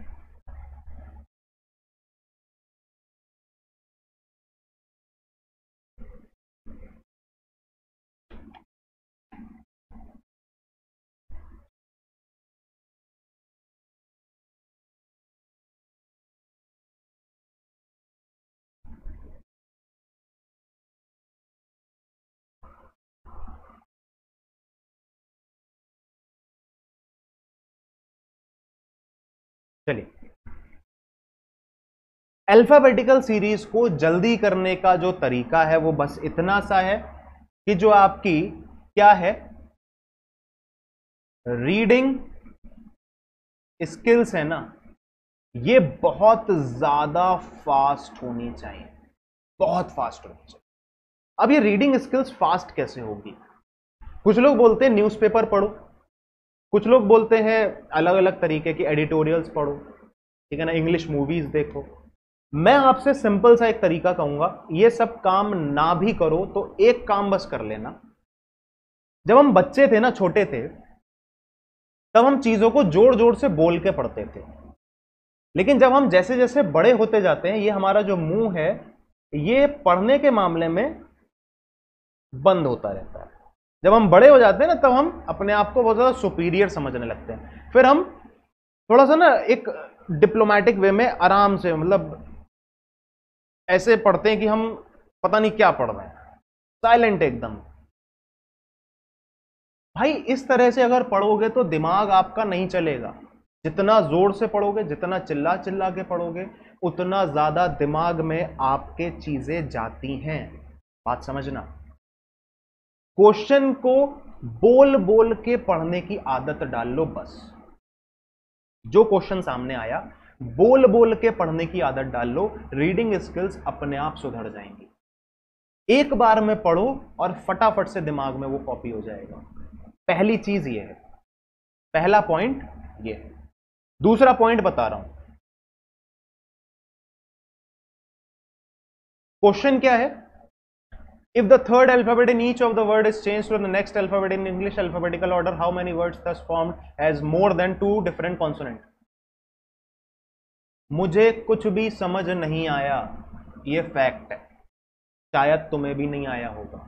चलिए, अल्फाबेटिकल सीरीज को जल्दी करने का जो तरीका है वो बस इतना सा है कि जो आपकी क्या है, रीडिंग स्किल्स है ना, ये बहुत ज्यादा फास्ट होनी चाहिए, बहुत फास्ट होनी चाहिए। अब ये रीडिंग स्किल्स फास्ट कैसे होगी? कुछ लोग बोलते हैं न्यूज़पेपर पढ़ो, कुछ लोग बोलते हैं अलग अलग तरीके की एडिटोरियल्स पढ़ो, ठीक है ना, इंग्लिश मूवीज देखो। मैं आपसे सिंपल सा एक तरीका कहूंगा, ये सब काम ना भी करो तो एक काम बस कर लेना। जब हम बच्चे थे ना, छोटे थे, तब हम चीजों को जोड़ जोड़ से बोल के पढ़ते थे, लेकिन जब हम जैसे जैसे बड़े होते जाते हैं, ये हमारा जो मुंह है ये पढ़ने के मामले में बंद होता रहता है। जब हम बड़े हो जाते हैं ना, तब हम अपने आप को बहुत ज्यादा सुपीरियर समझने लगते हैं, फिर हम थोड़ा सा ना एक डिप्लोमेटिक वे में आराम से, मतलब ऐसे पढ़ते हैं कि हम पता नहीं क्या पढ़ रहे हैं, साइलेंट एकदम। भाई इस तरह से अगर पढ़ोगे तो दिमाग आपका नहीं चलेगा। जितना जोर से पढ़ोगे, जितना चिल्ला चिल्ला के पढ़ोगे, उतना ज्यादा दिमाग में आपके चीजें जाती हैं। बात समझना। क्वेश्चन को बोल बोल के पढ़ने की आदत डाल लो बस। जो क्वेश्चन सामने आया बोल बोल के पढ़ने की आदत डाल लो, रीडिंग स्किल्स अपने आप सुधर जाएंगी। एक बार में पढ़ो और फटाफट से दिमाग में वो कॉपी हो जाएगा। पहली चीज ये है, पहला पॉइंट ये है। दूसरा पॉइंट बता रहा हूं, क्वेश्चन क्या है, if the third alphabet in each of the word is changed to the next alphabet in English alphabetical order, how many words thus formed has more than two different consonant? मुझे कुछ भी समझ नहीं आया, ये फैक्ट है, शायद तुम्हें भी नहीं आया होगा।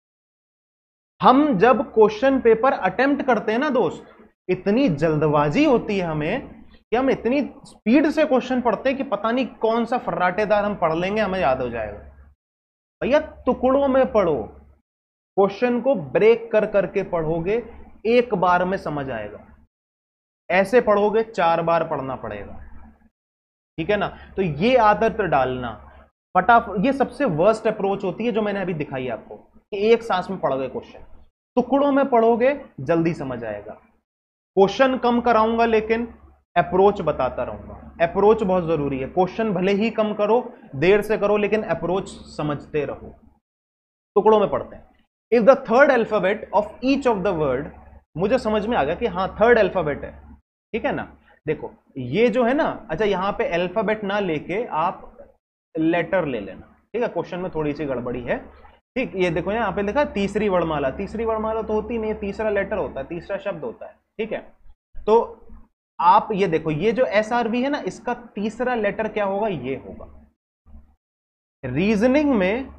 हम जब क्वेश्चन पेपर अटेम्प्ट करते हैं ना दोस्त, इतनी जल्दबाजी होती है हमें कि हम इतनी स्पीड से क्वेश्चन पढ़ते हैं कि पता नहीं कौन सा फर्राटेदार हम पढ़ लेंगे, हमें याद हो जाएगा। भैया टुकड़ों में पढ़ो, क्वेश्चन को ब्रेक कर करके पढ़ोगे, एक बार में समझ आएगा। ऐसे पढ़ोगे चार बार पढ़ना पड़ेगा, ठीक है ना। तो ये आदत डालना फटाफट, ये सबसे वर्स्ट अप्रोच होती है जो मैंने अभी दिखाई आपको, कि एक सांस में पढ़ गए क्वेश्चन। टुकड़ों में पढ़ोगे जल्दी समझ आएगा। क्वेश्चन कम कराऊंगा लेकिन अप्रोच बताता रहूंगा। अप्रोच बहुत जरूरी है। क्वेश्चन भले ही कम करो, देर से करो, लेकिन अप्रोच समझते रहो। टुकड़ों में पढ़ते हैं। If the third alphabet of each of the word, मुझे समझ में आ गया कि हाँ थर्ड अल्फाबेट है, ठीक है ना। देखो ये जो है ना, अच्छा यहां पे अल्फाबेट ना लेके आप लेटर ले लेना, ठीक है। क्वेश्चन में थोड़ी सी गड़बड़ी है, ठीक। ये देखो यहाँ पे लिखा तीसरी वर्णमाला, तीसरी वर्णमाला तो होती नहीं है, तीसरा लेटर होता है, तीसरा शब्द होता है, ठीक है। तो आप ये देखो, ये जो एस आर बी है ना, इसका तीसरा लेटर क्या होगा, ये होगा। रीजनिंग में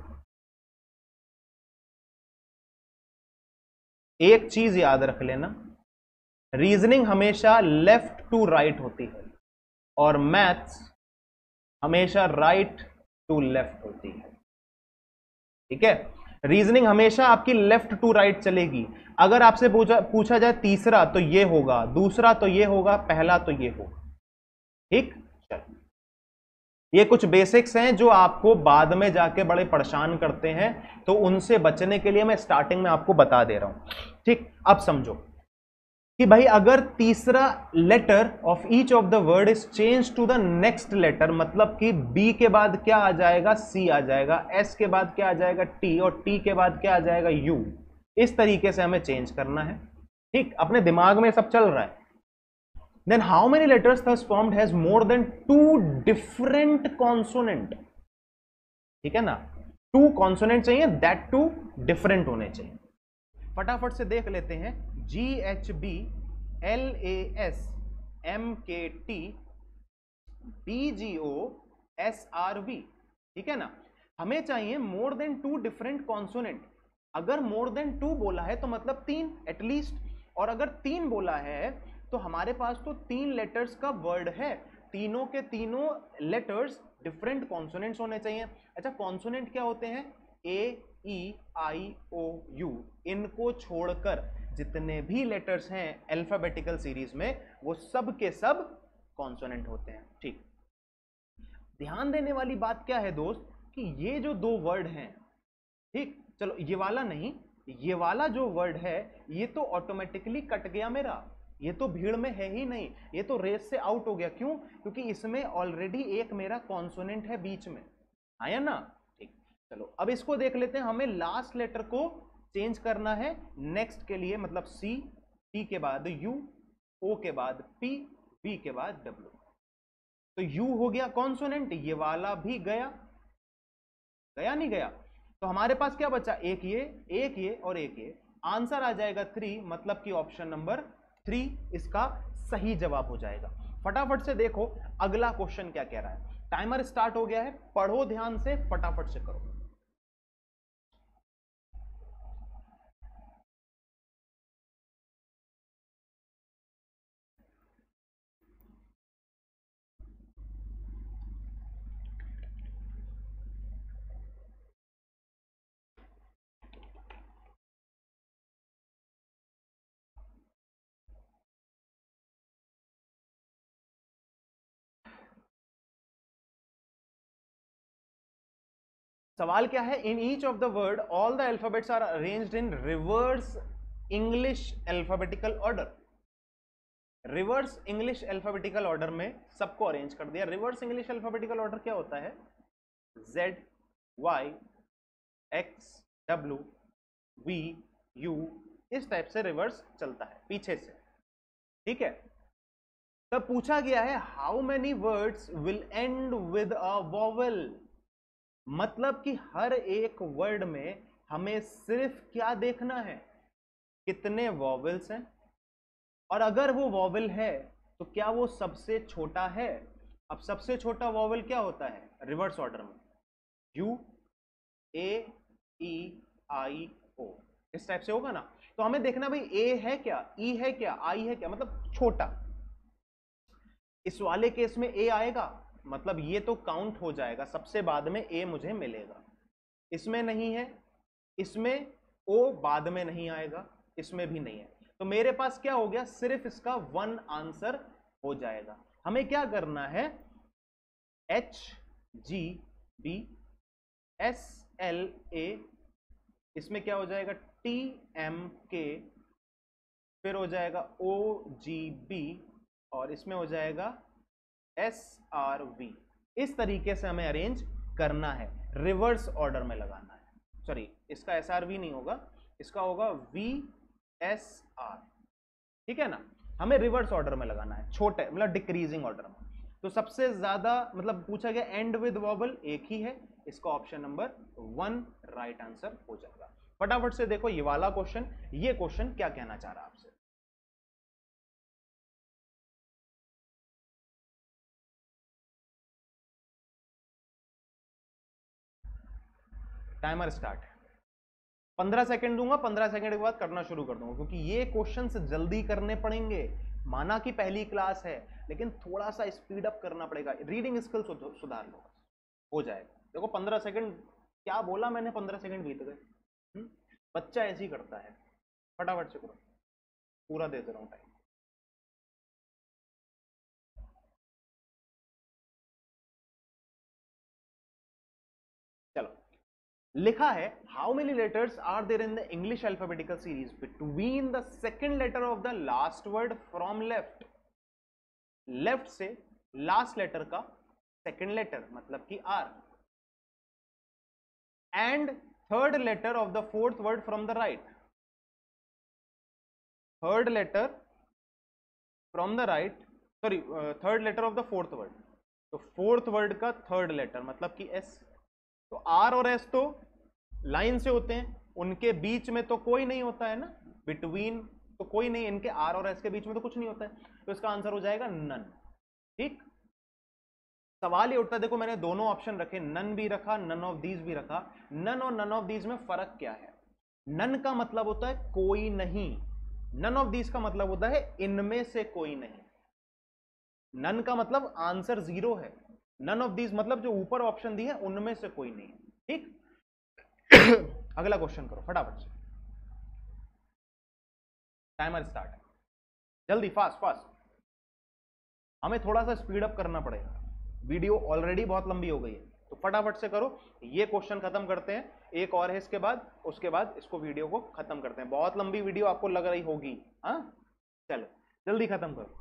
एक चीज याद रख लेना, रीजनिंग हमेशा लेफ्ट टू राइट होती है और मैथ्स हमेशा राइट टू लेफ्ट होती है। ठीक है, रीजनिंग हमेशा आपकी लेफ्ट टू राइट चलेगी। अगर आपसे पूछा पूछा जाए तीसरा तो ये होगा, दूसरा तो ये होगा, पहला तो ये होगा। ठीक, चलो ये कुछ बेसिक्स हैं जो आपको बाद में जाके बड़े परेशान करते हैं, तो उनसे बचने के लिए मैं स्टार्टिंग में आपको बता दे रहा हूं। ठीक, अब समझो कि भाई अगर तीसरा letter of each of the word is change to the next letter, मतलब कि बी के बाद क्या आ जाएगा, सी आ जाएगा, एस के बाद क्या आ जाएगा, टी, और टी के बाद क्या आ जाएगा, यू। इस तरीके से हमें चेंज करना है। ठीक, अपने दिमाग में सब चल रहा है। Then how many letters thus formed has more than two different consonant? ठीक है ना, टू कॉन्सोनेंट चाहिए, दैट टू डिफरेंट होने चाहिए। फटाफट से देख लेते हैं। G H B, L A S, M K T, B G O, S R V. ठीक है ना, हमें चाहिए more than two different consonant. अगर मोर देन टू बोला है तो मतलब तीन एटलीस्ट, और अगर तीन बोला है तो हमारे पास तो तीन लेटर्स का वर्ड है, तीनों के तीनों लेटर्स डिफरेंट कॉन्सोनेंट्स होने चाहिए। अच्छा, कॉन्सोनेंट क्या होते हैं, ए, ई, आई, ओ, यू। इनको छोड़कर जितने भी लेटर्स हैं अल्फाबेटिकल सीरीज में, वो सब के सब कॉन्सोनेंट होते हैं। ठीक, ध्यान देने वाली बात क्या है दोस्त, कि ये जो दो वर्ड हैं, ठीक, चलो ये वाला नहीं, ये वाला जो वर्ड है ये तो ऑटोमेटिकली कट गया मेरा, ये तो भीड़ में है ही नहीं, ये तो रेस से आउट हो गया। क्यों? क्योंकि इसमें ऑलरेडी एक मेरा कॉन्सोनेंट है बीच में, आया ना। ठीक, चलो अब इसको देख लेते हैं। हमें लास्ट लेटर को चेंज करना है नेक्स्ट के लिए, मतलब सी, टी के बाद यू, ओ के बाद पी, वी के बाद डब्ल्यू। तो यू हो गया कॉन्सोनेंट, ये वाला भी गया, गया नहीं गया, तो हमारे पास क्या बचा, एक ये, एक ये और एक ये। आंसर आ जाएगा थ्री, मतलब कि ऑप्शन नंबर थ्री इसका सही जवाब हो जाएगा। फटाफट से देखो अगला क्वेश्चन क्या कह रहा है। टाइमर स्टार्ट हो गया है, पढ़ो ध्यान से, फटाफट से करो। सवाल क्या है, in each of the word all the alphabets are arranged in reverse English alphabetical order. Reverse English alphabetical order में सबको अरेंज कर दिया। रिवर्स इंग्लिश अल्फाबेटिकल ऑर्डर क्या होता है, Z, Y, X, W, V, U, इस टाइप से रिवर्स चलता है पीछे से। ठीक है, तब पूछा गया है how many words will end with a vowel, मतलब कि हर एक वर्ड में हमें सिर्फ क्या देखना है, कितने वॉवेल्स हैं, और अगर वो वॉवेल है तो क्या वो सबसे छोटा है। अब सबसे छोटा वॉवेल क्या होता है रिवर्स ऑर्डर में, U, A, E, I, O, इस टाइप से होगा ना। तो हमें देखना भाई ए है क्या, ई है क्या, आई है क्या, मतलब छोटा। इस वाले केस में ए आएगा, मतलब ये तो काउंट हो जाएगा, सबसे बाद में ए मुझे मिलेगा। इसमें नहीं है, इसमें ओ बाद में नहीं आएगा, इसमें भी नहीं है, तो मेरे पास क्या हो गया, सिर्फ इसका वन आंसर हो जाएगा। हमें क्या करना है, H, G, B, S, L, A, इसमें क्या हो जाएगा, टी, एम, के, फिर हो जाएगा ओ, जी, बी, और इसमें हो जाएगा एस, आर, वी। इस तरीके से हमें अरेंज करना है, रिवर्स ऑर्डर में लगाना है। सॉरी, इसका एस, आर, वी नहीं होगा, इसका होगा वी, एस, आर। ठीक है ना, हमें रिवर्स ऑर्डर में लगाना है, छोटे मतलब डिक्रीजिंग ऑर्डर में। तो सबसे ज्यादा मतलब पूछा गया एंड विद वॉवल, एक ही है, इसका option number one right answer हो जाएगा। फटाफट से देखो ये वाला क्वेश्चन, ये क्वेश्चन क्या कहना चाह रहा है आपसे। टाइमर स्टार्ट, पंद्रह सेकंड दूंगा, पंद्रह सेकंड के बाद करना शुरू कर दूंगा, क्योंकि ये क्वेश्चंस जल्दी करने पड़ेंगे। माना कि पहली क्लास है, लेकिन थोड़ा सा स्पीड अप करना पड़ेगा, रीडिंग स्किल्स सुधार लो, हो जाएगा। देखो पंद्रह सेकंड क्या बोला मैंने, पंद्रह सेकंड बीत गए। बच्चा ऐसे ही करता है। फटाफट से करो, पूरा दे दे रहा हूं टाइम। चलो, लिखा है how many letters are there in the English alphabetical series between the second letter of the last word from left. Left से लास्ट लेटर का सेकेंड लेटर मतलब कि R, and third letter of the fourth word from the right. Third letter from the right, sorry third letter of the fourth word, तो फोर्थ वर्ड का थर्ड लेटर मतलब कि एस। तो आर और एस तो लाइन से होते हैं, उनके बीच में तो कोई नहीं होता है ना, बिटवीन तो कोई नहीं, इनके आर और एस के बीच में तो कुछ नहीं होता है, तो इसका आंसर हो जाएगा नन। ठीक, सवाल ये उठता है, देखो मैंने दोनों ऑप्शन रखे, नन भी रखा, नन ऑफ दीज भी रखा। नन और नन ऑफ दीज में फर्क क्या है? नन का मतलब होता है कोई नहीं, नन ऑफ दीज का मतलब होता है इनमें से कोई नहीं। नन का मतलब आंसर जीरो है, नन ऑफ दीज मतलब जो ऊपर ऑप्शन दी है उनमें से कोई नहीं। ठीक अगला क्वेश्चन करो फटाफट से, टाइमर स्टार्ट है, जल्दी फास्ट फास्ट, हमें थोड़ा सा स्पीड अप करना पड़ेगा, वीडियो ऑलरेडी बहुत लंबी हो गई है, तो फटाफट से करो। ये क्वेश्चन खत्म करते हैं, एक और है इसके बाद, उसके बाद इसको वीडियो को खत्म करते हैं। बहुत लंबी वीडियो आपको लग रही होगी, हाँ चलो जल्दी खत्म करो।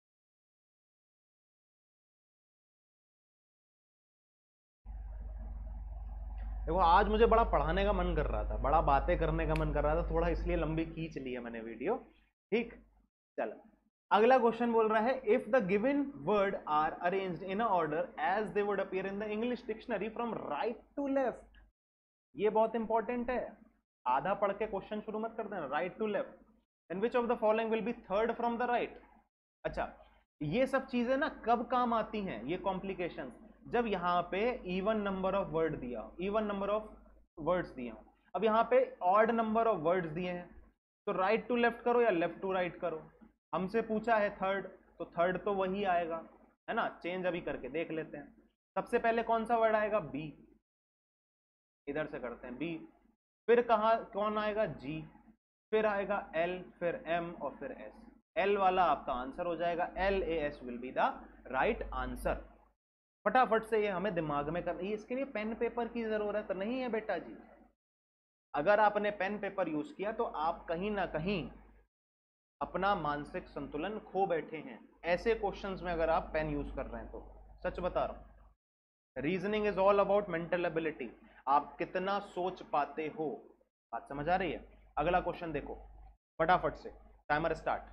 देखो आज मुझे बड़ा पढ़ाने का मन कर रहा था, बड़ा बातें करने का मन कर रहा था थोड़ा, इसलिए लंबी खींच ली है मैंने वीडियो। ठीक, चलो अगला क्वेश्चन बोल रहा है if the given word are arranged in a order as they would appear in the English dictionary from right to left. ये बहुत इंपॉर्टेंट है, आधा पढ़ के क्वेश्चन शुरू मत कर देना, right to left, and which of the following will be third from the right. अच्छा, ये सब चीजें ना कब काम आती हैं ये कॉम्प्लिकेशन, जब यहां पे इवन नंबर ऑफ वर्ड दिया, इवन नंबर ऑफ वर्ड्स दिए हो। अब यहां पे ऑड नंबर ऑफ वर्ड्स दिए हैं, तो राइट टू लेफ्ट करो या लेफ्ट टू राइट करो। हमसे पूछा है थर्ड, तो थर्ड तो वही आएगा, है ना। चेंज अभी करके देख लेते हैं, सबसे पहले कौन सा वर्ड आएगा? बी, इधर से करते हैं बी, फिर कहा कौन आएगा? जी, फिर आएगा एल, फिर एम और फिर एस। एल वाला आपका आंसर हो जाएगा, L A S will be the right answer. फटाफट से ये हमें दिमाग में करना, इसके लिए पेन पेपर की जरूरत नहीं है बेटा जी। अगर आपने पेन पेपर यूज किया तो आप कहीं ना कहीं अपना मानसिक संतुलन खो बैठे हैं, ऐसे क्वेश्चंस में अगर आप पेन यूज कर रहे हैं तो। सच बता रहा हूं, reasoning is all about mental ability, आप कितना सोच पाते हो। बात समझ आ रही है? अगला क्वेश्चन देखो फटाफट से, टाइमर स्टार्ट।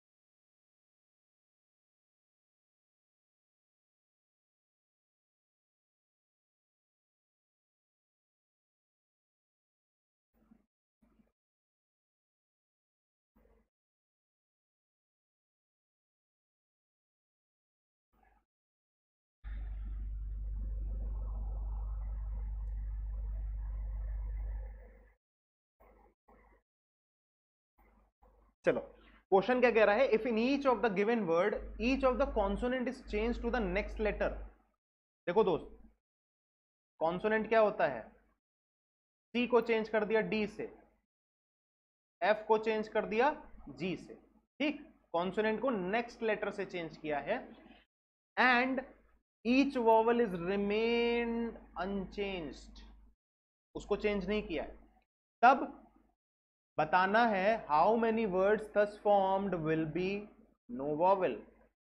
चलो क्वेश्चन क्या कह रहा है, if in each of the given word each of the consonant is change to the next letter. देखो दोस्त, कॉन्सोनेंट क्या होता है? सी को चेंज कर दिया डी से, एफ को चेंज कर दिया जी से। ठीक, कॉन्सोनेंट को नेक्स्ट लेटर से चेंज किया है, and each vowel is remained unchanged, उसको चेंज नहीं किया है, तब बताना है how many words thus formed will be no vowel.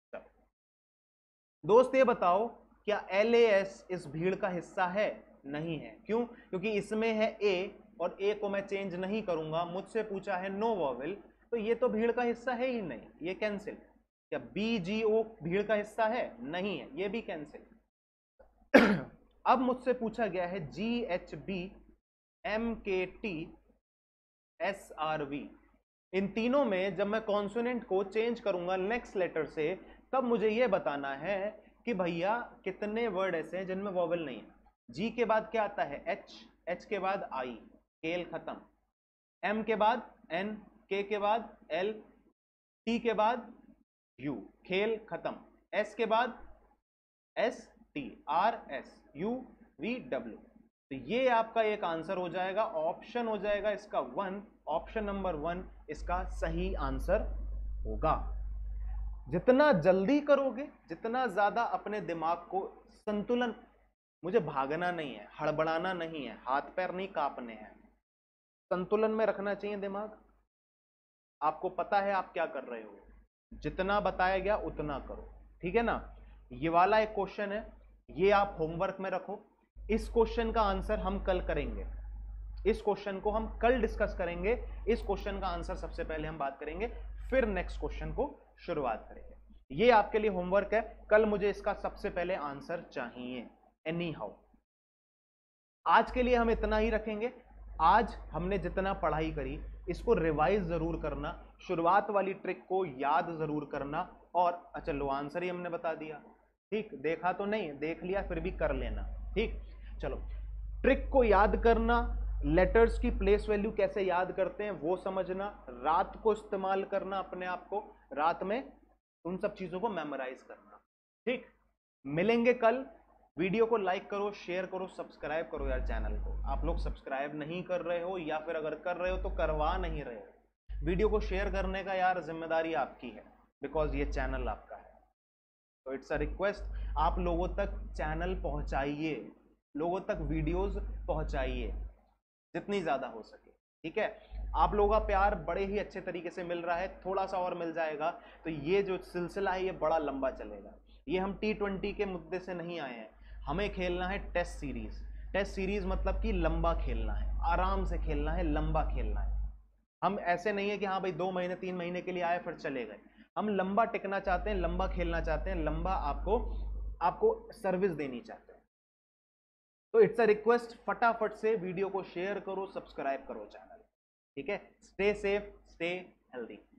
दोस्त ये बताओ, क्या एल ए एस इस भीड़ का हिस्सा है? नहीं है। क्यों? क्योंकि इसमें है ए, और ए को मैं चेंज नहीं करूंगा, मुझसे पूछा है नो वोवेल, तो ये तो भीड़ का हिस्सा है ही नहीं, ये कैंसिल। क्या बी जी ओ भीड़ का हिस्सा है? नहीं है, ये भी कैंसिल। अब मुझसे पूछा गया है G H B M K T S R V, इन तीनों में जब मैं कॉन्सोनेंट को चेंज करूंगा नेक्स्ट लेटर से, तब मुझे यह बताना है कि भैया कितने वर्ड ऐसे हैं जिनमें वोवेल नहीं है। जी के बाद क्या आता है? एच, एच के बाद आई, केल खत्म, एम के बाद एन, के के बाद एल, टी के बाद यू, खेल खत्म, एस के बाद S T, R S, U V W. तो ये आपका एक आंसर हो जाएगा, ऑप्शन हो जाएगा इसका वन, ऑप्शन नंबर वन इसका सही आंसर होगा। जितना जल्दी करोगे, जितना ज्यादा अपने दिमाग को संतुलन, मुझे भागना नहीं है, हड़बड़ाना नहीं है, हाथ पैर नहीं कांपने हैं, संतुलन में रखना चाहिए दिमाग। आपको पता है आप क्या कर रहे हो, जितना बताया गया उतना करो, ठीक है ना। ये वाला एक क्वेश्चन है, ये आप होमवर्क में रखो। इस क्वेश्चन का आंसर हम कल करेंगे, इस क्वेश्चन को हम कल डिस्कस करेंगे। इस क्वेश्चन का आंसर सबसे पहले हम बात करेंगे, फिर नेक्स्ट क्वेश्चन को शुरुआत करेंगे। ये आपके लिए होमवर्क है, कल मुझे इसका सबसे पहले आंसर चाहिए एनी हाउ। आज के लिए हम इतना ही रखेंगे। आज हमने जितना पढ़ाई करी इसको रिवाइज जरूर करना, शुरुआत वाली ट्रिक को याद जरूर करना। और अच्छा लो आंसर ही हमने बता दिया, ठीक, देखा तो नहीं, देख लिया फिर भी कर लेना, ठीक। चलो, ट्रिक को याद करना, लेटर्स की प्लेस वैल्यू कैसे याद करते हैं वो समझना, रात को इस्तेमाल करना, अपने आप को रात में उन सब चीजों को मेमोराइज करना, ठीक। मिलेंगे कल। वीडियो को लाइक करो, शेयर करो, सब्सक्राइब करो यार चैनल को। आप लोग सब्सक्राइब नहीं कर रहे हो, या फिर अगर कर रहे हो तो करवा नहीं रहे हो। वीडियो को शेयर करने का यार जिम्मेदारी आपकी है, बिकॉज ये चैनल आपका है। तो इट्स अ रिक्वेस्ट, आप लोगों तक चैनल पहुंचाइए, लोगों तक वीडियोस पहुंचाइए जितनी ज्यादा हो सके, ठीक है। आप लोगों का प्यार बड़े ही अच्छे तरीके से मिल रहा है, थोड़ा सा और मिल जाएगा तो ये जो सिलसिला है ये बड़ा लंबा चलेगा। ये हम टी ट्वेंटी के मुद्दे से नहीं आए हैं, हमें खेलना है टेस्ट सीरीज। टेस्ट सीरीज मतलब कि लंबा खेलना है, आराम से खेलना है, लंबा खेलना है। हम ऐसे नहीं है कि हाँ भाई दो महीने तीन महीने के लिए आए फिर चले गए। हम लंबा टिकना चाहते हैं, लंबा खेलना चाहते हैं, लंबा आपको आपको सर्विस देनी चाहते हैं। तो इट्स अ रिक्वेस्ट, फटाफट से वीडियो को शेयर करो, सब्सक्राइब करो चैनल, ठीक है। Stay safe, stay healthy.